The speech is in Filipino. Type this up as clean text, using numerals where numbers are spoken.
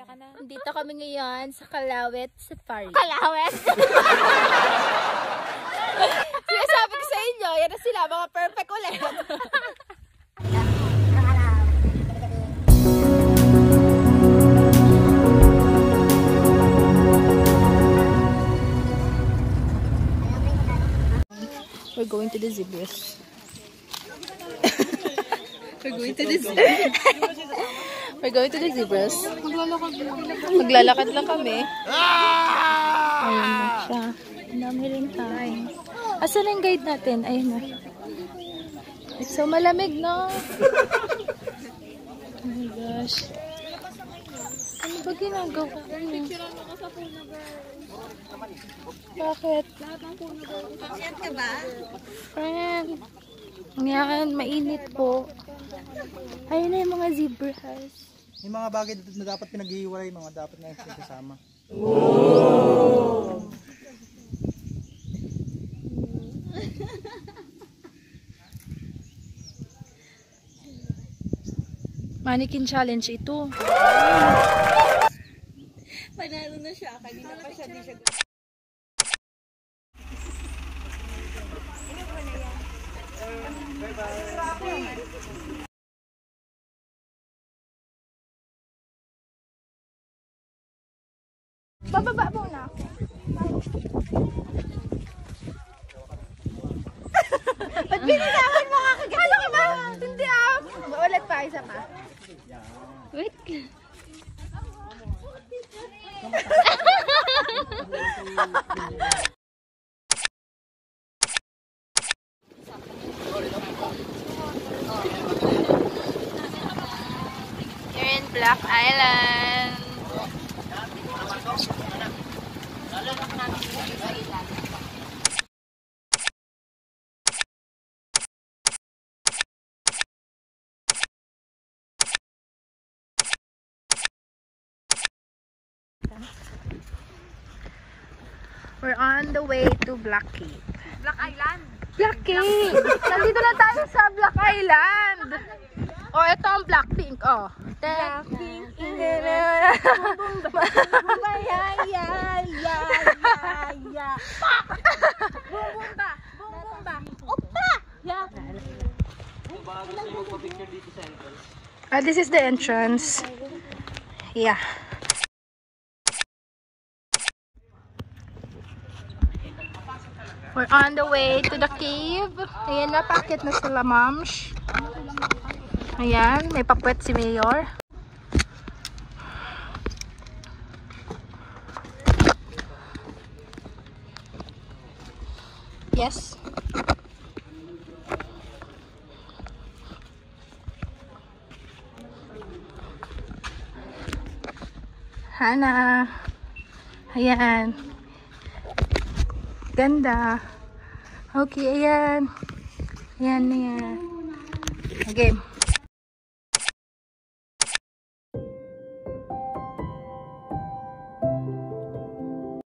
Dito kami ngayon sa Kalawet Safari. Kalawet? Sinasabi ko sa inyo, yan na sila, mga perfect ulit. We're going to the zebras. We're going to the zebras. We're going to the zebras. Maglalakad lang kami. Ayun na siya. Ang dami rin tayo. Asan ang guide natin? Ayun na. It's so malamig, no? Oh my gosh. Ano ba ginagawa? Bakit? Siyat ka ba? Friend. Yan, mainit po. Ayun na yung mga zebras. Yung mga bagay na dapat pinag-iwalay, mga dapat na yung kasama. Oh! Mannequin challenge ito. Panalo na siya. Kanina pa siya, di siya. Bababa muna ako. Ba't bininawan mo ka kagad? Ano ka ba? Hindi ah. Ulit pa, isa pa. Wait. You're in Black Island. We're on the way to Black Cave. Black Island? Black Cave! Nandito na tayo sa Black Island! Oh, ito ang Blackpink, oh. Blackpink. Bumba! Bumba! Oppa! This is the entrance. Yeah. We're on the way to the cave. Ayan na, packet na sila, moms. Ayan, may papwet si Mayor. Yes. Hana. Ayan. Ganda. Okay, ayan. Ayan na yan. Okay.